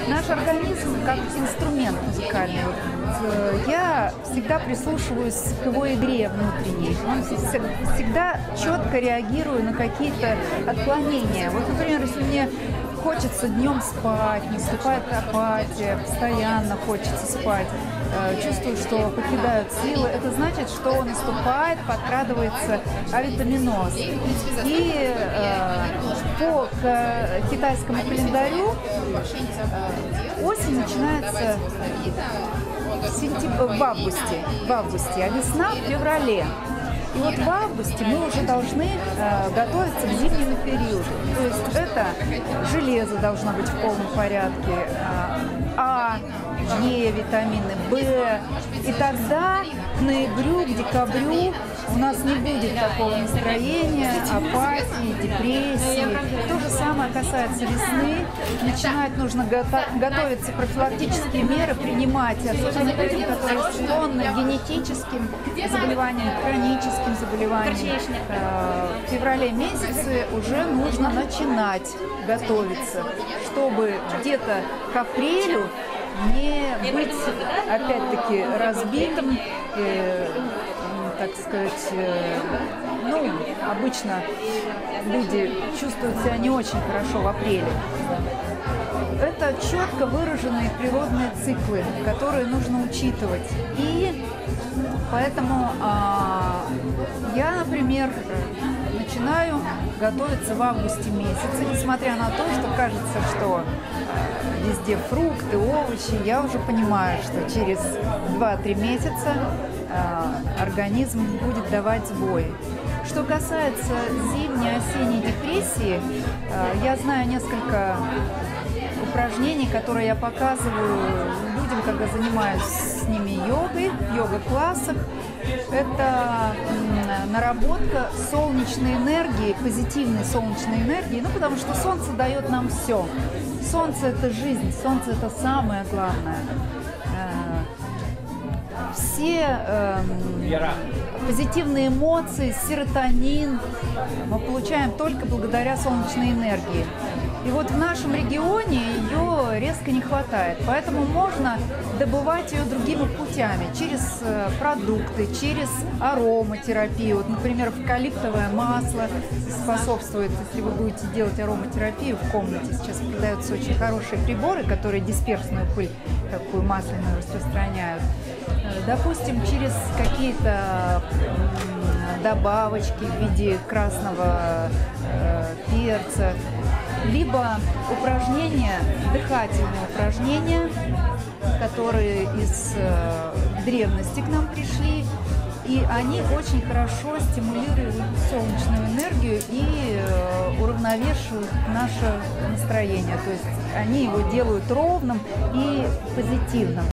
Наш организм как инструмент музыкальный. Я всегда прислушиваюсь к его игре внутренней. Он всегда четко реагирую на какие-то отклонения. Вот, например, если мне хочется днем спать, наступает апатия, постоянно хочется спать, чувствую, что покидают силы, это значит, что наступает, подкрадывается авитаминоз. И по китайскому календарю осень начинается в августе, а весна в феврале. И вот в августе мы уже должны готовиться к зимнему периоду. То есть это железо должно быть в полном порядке, А, Е, витамины, В. И тогда к ноябрю, к декабрю у нас не будет такого настроения, апатии, депрессии. То же самое касается весны. Начинать нужно готовиться, профилактические меры принимать, особенно людям, которые склонны к генетическим заболеваниям, хроническим заболеваниям. В феврале месяце уже нужно начинать готовиться, чтобы где-то к апрелю не быть, опять-таки, разбитым, так сказать, обычно люди чувствуют себя не очень хорошо в апреле. Это четко выраженные природные циклы, которые нужно учитывать. И поэтому я, например, начинаю готовиться в августе месяце, несмотря на то, что кажется, что везде фрукты, овощи, я уже понимаю, что через 2-3 месяца организм будет давать сбой. Что касается зимней, осенней депрессии, я знаю несколько упражнений, которые я показываю людям, когда занимаюсь с ними йогой, в йога-классах. Это наработка солнечной энергии, позитивной солнечной энергии, потому что солнце дает нам все. Солнце – это жизнь, солнце – это самое главное. Все позитивные эмоции, серотонин мы получаем только благодаря солнечной энергии. И вот в нашем регионе ее резко не хватает, поэтому можно добывать ее другими путями, через продукты, через ароматерапию. Вот, например, эвкалиптовое масло способствует, если вы будете делать ароматерапию в комнате. Сейчас продаются очень хорошие приборы, которые дисперсную пыль, такую масляную, распространяют. Допустим, через какие-то добавочки в виде красного перца, либо упражнения, дыхательные упражнения, которые из древности к нам пришли, и они очень хорошо стимулируют солнечную энергию и уравновешивают наше настроение. То есть они его делают ровным и позитивным.